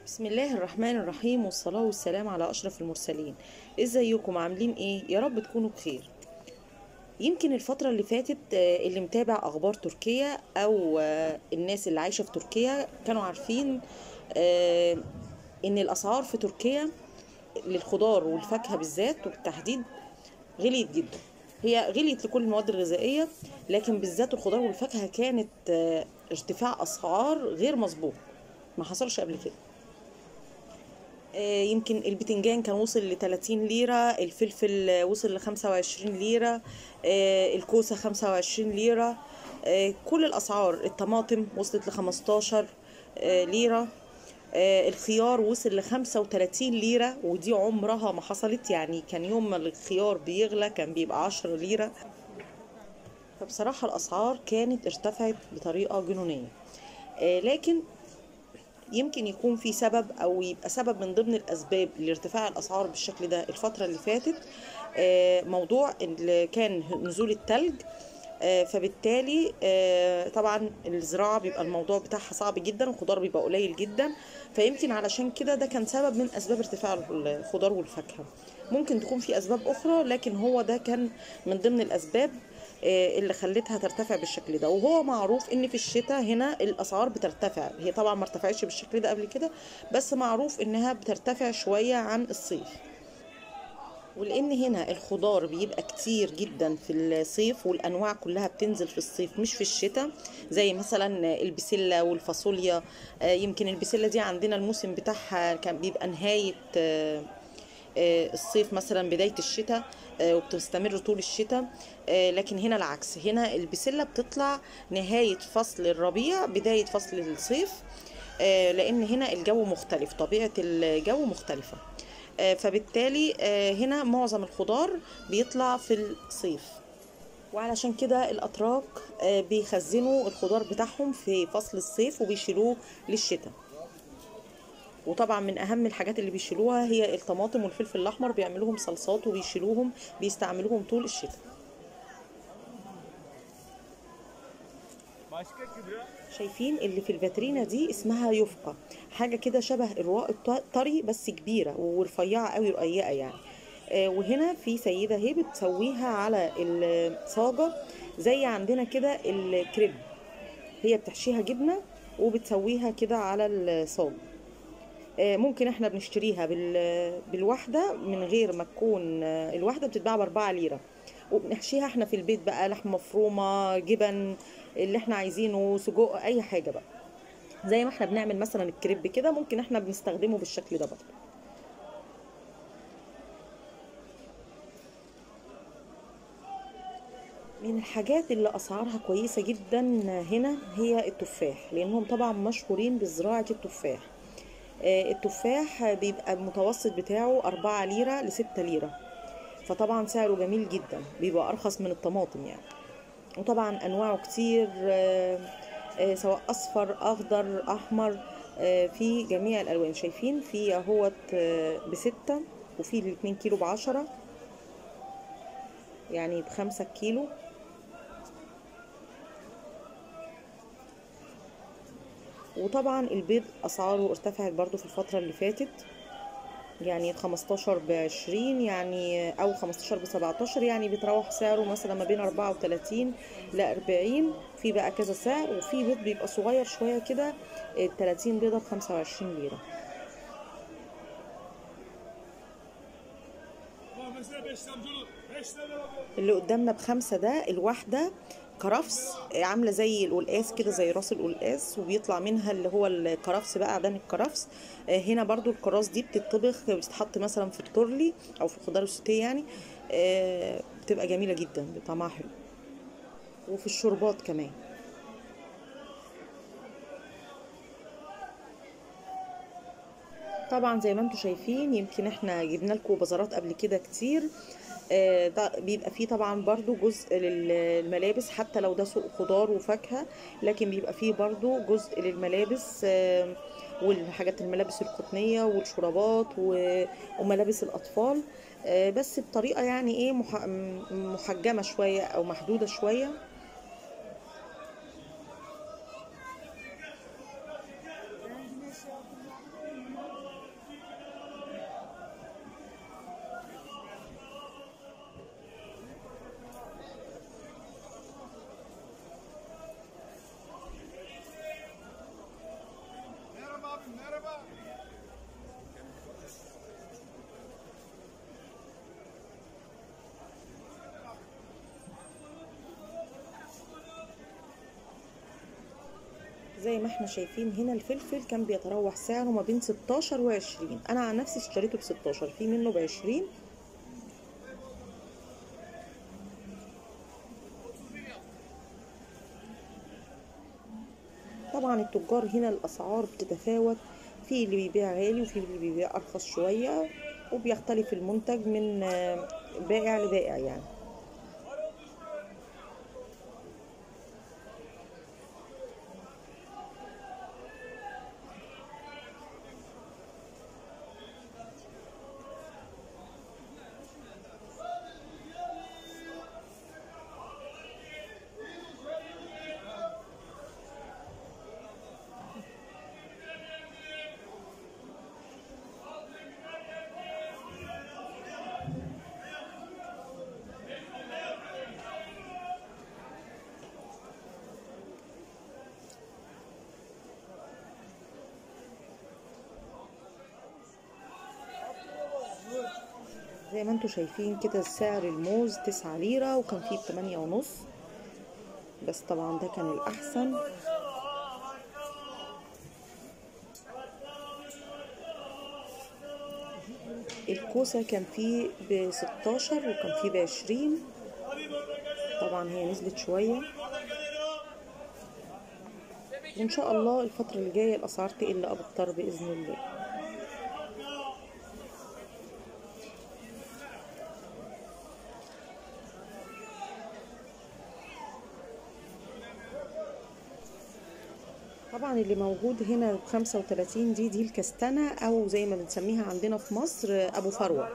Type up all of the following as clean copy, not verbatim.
بسم الله الرحمن الرحيم، والصلاة والسلام على أشرف المرسلين. ازيكم عاملين ايه؟ يا رب تكونوا بخير. يمكن الفترة اللي فاتت اللي متابع أخبار تركيا أو الناس اللي عايشة في تركيا كانوا عارفين آه، إن الأسعار في تركيا للخضار والفاكهة بالذات وبالتحديد غليت جدا. هي غليت لكل المواد الغذائية، لكن بالذات الخضار والفاكهة كانت ارتفاع أسعار غير مسبوق، ما حصلش قبل كده. يمكن البتنجان كان وصل ل 30 ليرة، الفلفل وصل ل 25 ليرة، الكوسة 25 ليرة. كل الأسعار، الطماطم وصلت ل 15 ليرة. الخيار وصل ل 35 ليرة، ودي عمرها ما حصلت. يعني كان يوم ما الخيار بيغلى كان بيبقى 10 ليرة. فبصراحة الأسعار كانت ارتفعت بطريقة جنونية. لكن يمكن يكون في سبب او يبقى سبب من ضمن الاسباب لارتفاع الاسعار بالشكل ده الفتره اللي فاتت، موضوع اللي كان نزول التلج. فبالتالي طبعا الزراعه بيبقى الموضوع بتاعها صعب جدا، والخضار بيبقى قليل جدا. فيمكن علشان كده ده كان سبب من اسباب ارتفاع الخضار والفاكهه. ممكن تكون في اسباب اخرى، لكن هو ده كان من ضمن الاسباب اللي خلتها ترتفع بالشكل ده. وهو معروف ان في الشتاء هنا الاسعار بترتفع، هي طبعا ما ارتفعتش بالشكل ده قبل كده، بس معروف انها بترتفع شوية عن الصيف. ولان هنا الخضار بيبقى كتير جدا في الصيف، والانواع كلها بتنزل في الصيف مش في الشتاء، زي مثلا البسلة والفاصوليا. يمكن البسلة دي عندنا الموسم بتاعها كان بيبقى نهاية الصيف، مثلا بداية الشتاء، وبتستمر طول الشتاء. لكن هنا العكس، هنا البسلة بتطلع نهاية فصل الربيع بداية فصل الصيف. لأن هنا الجو مختلف، طبيعة الجو مختلفة. فبالتالي هنا معظم الخضار بيطلع في الصيف. وعلشان كده الأتراك بيخزنوا الخضار بتاعهم في فصل الصيف وبيشيلوه للشتاء. وطبعا من اهم الحاجات اللي بيشيلوها هي الطماطم والفلفل الاحمر، بيعملوهم صلصات وبيشيلوهم بيستعملوهم طول الشتاء. شايفين اللي في الفاترينا دي اسمها يفقة، حاجة كده شبه الرواق الطري بس كبيرة ورفيعة قوي، رقيقة يعني. وهنا في سيدة هي بتسويها على الصاجة زي عندنا كده الكريب. هي بتحشيها جبنة وبتسويها كده على الصاج. ممكن احنا بنشتريها بالواحدة، من غير ما تكون الواحدة بتتباع ب4 ليرة. وبنحشيها احنا في البيت بقى، لحمة مفرومة، جبن، اللي احنا عايزينه، سجق، اي حاجة بقى. زي ما احنا بنعمل مثلا الكريب كده، ممكن احنا بنستخدمه بالشكل ده برضه. من الحاجات اللي اسعارها كويسة جدا هنا هي التفاح، لانهم طبعا مشهورين بزراعة التفاح. التفاح بيبقى المتوسط بتاعه 4 ليرة ل6 ليرة. فطبعا سعره جميل جدا، بيبقى ارخص من الطماطم يعني. وطبعا انواعه كتير، سواء اصفر، اخضر، احمر، في جميع الالوان. شايفين في اهوت ب6، وفي ال2 كيلو ب10، يعني ب5 كيلو. وطبعا البيض اسعاره ارتفعت برضو في الفترة اللي فاتت، يعني 15 ب20 يعني، او 15 ب17، يعني بيتراوح سعره مثلا ما بين 34 ل40. في بقى كذا سعر، وفي بيض بيبقى صغير شوية كده، 30 بيضة ب25 ليرة. اللي قدامنا ب5 ده الواحدة كرفس، عاملة زي القلقاس كده، زي راس القلقاس، وبيطلع منها اللي هو الكرفس بقى، عدن الكرفس. هنا برضو الكراس دي بتطبخ، بتتحط مثلا في التورلي او في الخضار السوتيه يعني. بتبقى جميلة جدا، طعمها حلو، وفي الشوربات كمان. طبعا زي ما انتم شايفين، يمكن احنا جبنا لكم بازارات قبل كده كتير. ده بيبقى فيه طبعا برضو جزء للملابس، حتى لو ده سوق خضار وفاكهة، لكن بيبقى فيه برضو جزء للملابس، والحاجات، الملابس القطنية والشرابات وملابس الأطفال، بس بطريقة يعني ايه محجمة شوية أو محدودة شوية. زي ما احنا شايفين هنا الفلفل كان بيتراوح سعره ما بين 16 و20. انا عن نفسي اشتريته ب16، في منه ب20. طبعا التجار هنا الاسعار بتتفاوت، في اللي بيبيع غالي وفي اللي بيبيع ارخص شوية، وبيختلف المنتج من بائع لبائع يعني. زي ما انتوا شايفين كده سعر الموز 9 ليرة، وكان فيه ب8.5، بس طبعا ده كان الأحسن. الكوسة كان فيه ب16 وكان فيه ب20، طبعا هي نزلت شوية، وإن شاء الله الفترة اللي جاية الأسعار تقل أكتر بإذن الله. طبعا اللي موجود هنا ب35 دي الكستنة، أو زي ما بنسميها عندنا في مصر أبو فروة.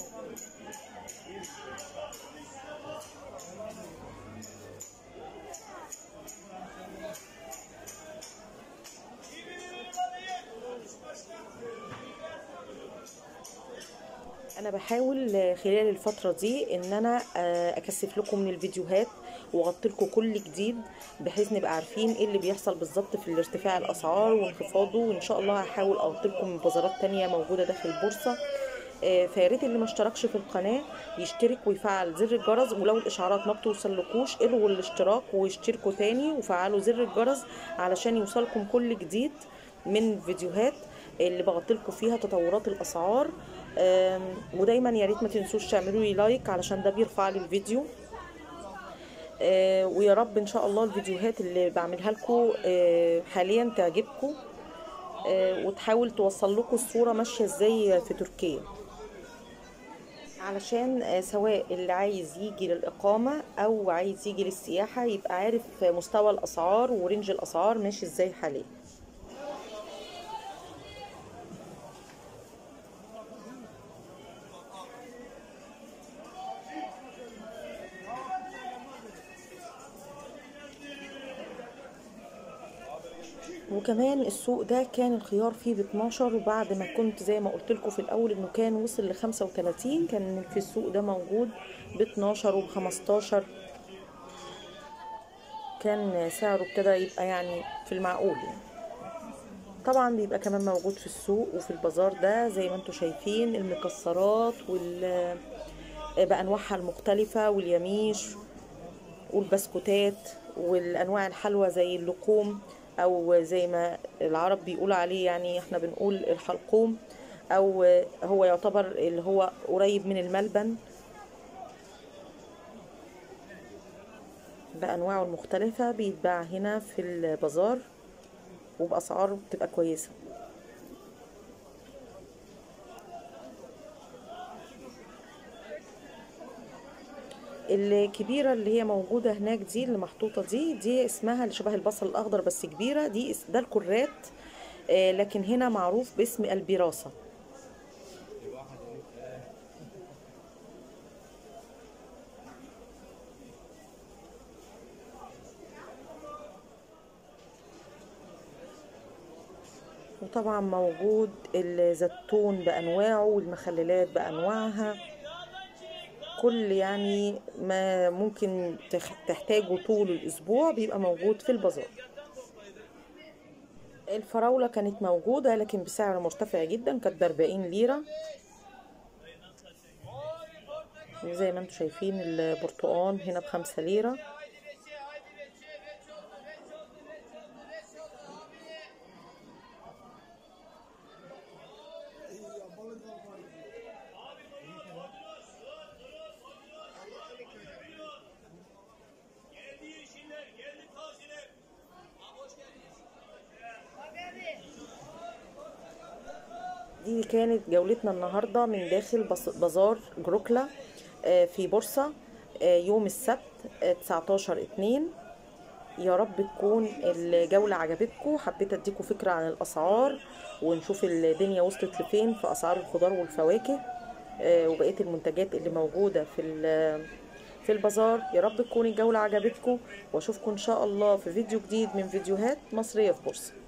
انا بحاول خلال الفتره دي ان انا اكثف لكم من الفيديوهات واغطي لكم كل جديد، بحيث نبقى عارفين ايه اللي بيحصل بالظبط في الارتفاع الاسعار وانخفاضه. وان شاء الله هحاول اغطي لكم من بازارات تانية موجوده داخل البورصه. فياريت اللي ما اشتركش في القناه يشترك ويفعل زر الجرس، ولو الاشعارات ما بتوصلكوش الغوا الاشتراك واشتركوا تاني وفعلوا زر الجرس علشان يوصلكم كل جديد من الفيديوهات اللي بغطلكم فيها تطورات الاسعار. ودايما يا ريت ما تنسوش تعملوا لي لايك علشان ده بيرفع لي الفيديو. ويا رب ان شاء الله الفيديوهات اللي بعملها لكم حاليا تعجبكم، وتحاول توصل لكم الصورة ماشية ازاي في تركيا، علشان سواء اللي عايز يجي للإقامة أو عايز يجي للسياحة يبقى عارف مستوى الأسعار ورينج الأسعار ماشي ازاي حاليا. وكمان السوق ده كان الخيار فيه ب12، وبعد ما كنت زي ما قلت لكم في الاول انه كان وصل ل35، كان في السوق ده موجود ب12 وب15، كان سعره ابتدى يبقى يعني في المعقول يعني. طبعا بيبقى كمان موجود في السوق وفي البازار ده زي ما انتم شايفين المكسرات بانواعها المختلفه، واليميش والبسكوتات والانواع الحلوى زي اللقوم، او زي ما العرب بيقولوا عليه يعني احنا بنقول الحلقوم، او هو يعتبر اللي هو قريب من الملبن بانواعه المختلفه، بيتباع هنا في البازار وباسعار بتبقى كويسه. الكبيره اللي هي موجوده هناك دي اللي محطوطه دي اسمها اللي شبه البصل الاخضر بس كبيره، ده الكرات، لكن هنا معروف باسم البراسه. وطبعا موجود الزيتون بانواعه والمخللات بانواعها، كل يعني ما ممكن تحتاجه طول الاسبوع بيبقى موجود في البازار. الفراولة كانت موجودة لكن بسعر مرتفع جدا، كانت ب40 ليرة. زي ما انتم شايفين البرتقال هنا ب5 ليرة. دي كانت جولتنا النهاردة من داخل بازار جروكلا في بورصة يوم السبت 19/2. يا رب تكون الجولة عجبتكم. حبيت اديكم فكرة عن الاسعار ونشوف الدنيا وصلت لفين في اسعار الخضار والفواكه وبقية المنتجات اللي موجودة في البازار. يا رب تكون الجولة عجبتكم، واشوفكم ان شاء الله في فيديو جديد من فيديوهات مصرية في بورصة.